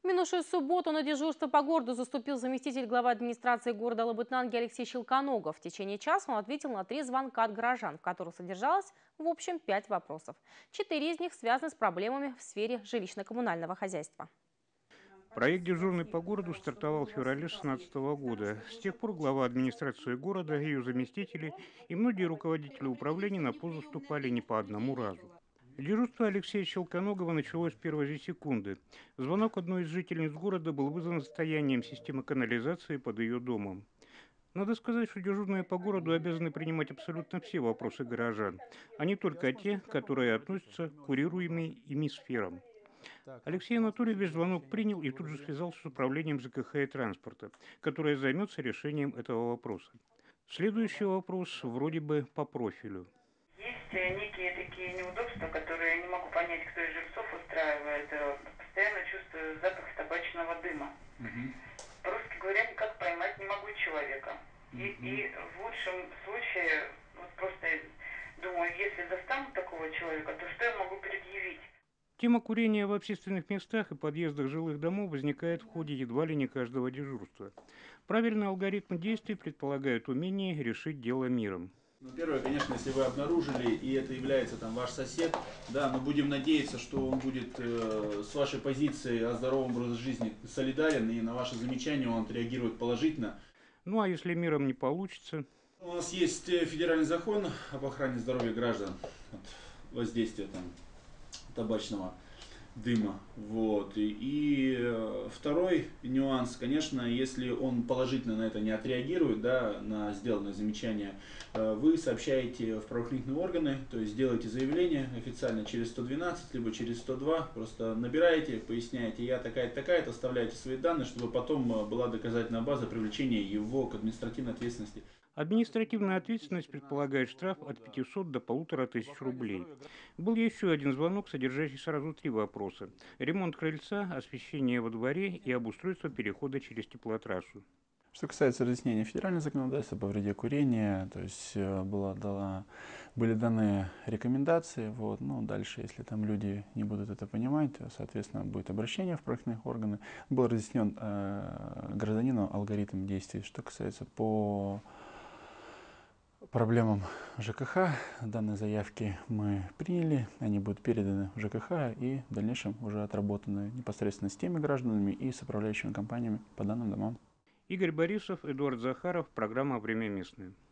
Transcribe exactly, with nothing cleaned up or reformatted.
В минувшую субботу на дежурство по городу заступил заместитель главы администрации города Лабытнанги Алексей Щелконогов. В течение часа он ответил на три звонка от горожан, в которых содержалось в общем пять вопросов. Четыре из них связаны с проблемами в сфере жилищно-коммунального хозяйства. Проект «Дежурный по городу» стартовал в феврале две тысячи шестнадцатого года. С тех пор глава администрации города, ее заместители и многие руководители управлений на позу ступали не по одному разу. Дежурство Алексея Щелконогова началось с первой же секунды. Звонок одной из жительниц города был вызван состоянием системы канализации под ее домом. Надо сказать, что дежурные по городу обязаны принимать абсолютно все вопросы горожан, а не только те, которые относятся к курируемым ими сферам. Алексей Анатольевич звонок принял и тут же связался с управлением ЖКХ и транспорта, которое займется решением этого вопроса. Следующий вопрос вроде бы по профилю. Есть э, некие такие неудобства, которые я не могу понять, кто из жильцов устраивает. Э, Постоянно чувствую запах табачного дыма. Мгм. По-русски говоря, никак поймать не могу человека. И, и в лучшем случае, вот просто думаю, если застану такого человека, то что я могу предъявить? Тема курения в общественных местах и подъездах жилых домов возникает в ходе едва ли не каждого дежурства. Правильный алгоритм действий предполагает умение решить дело миром. Ну, первое, конечно, если вы обнаружили, и это является там ваш сосед, да, но будем надеяться, что он будет э, с вашей позиции о здоровом образе жизни солидарен, и на ваши замечания он отреагирует положительно. Ну а если миром не получится? У нас есть э, федеральный закон об охране здоровья граждан от воздействия там, табачного дыма. Вот. И, и э, второй нюанс, конечно, если он положительно на это не отреагирует, да, на сделанное замечание, э, вы сообщаете в правоохранительные органы, то есть делаете заявление официально через сто двенадцать, либо через сто два, просто набираете, поясняете, я такая-то, такая-то, оставляете свои данные, чтобы потом э, была доказательная база привлечения его к административной ответственности. Административная ответственность предполагает штраф от пятисот до полутора тысяч рублей. Был еще один звонок, содержащий сразу три вопроса. Ремонт крыльца, освещение во дворе и обустройство перехода через теплотрассу. Что касается разъяснения федерального законодательства по вреде курения, то есть э, была дала, были даны рекомендации, вот, ну, дальше, если там люди не будут это понимать, то, соответственно, будет обращение в правоохранительные органы. Был разъяснен э, гражданину алгоритм действий. Что касается по проблемам ЖКХ, данные заявки мы приняли, они будут переданы в ЖКХ и в дальнейшем уже отработаны непосредственно с теми гражданами и с управляющими компаниями по данным домам. Игорь Борисов, Эдуард Захаров, программа «Время местное».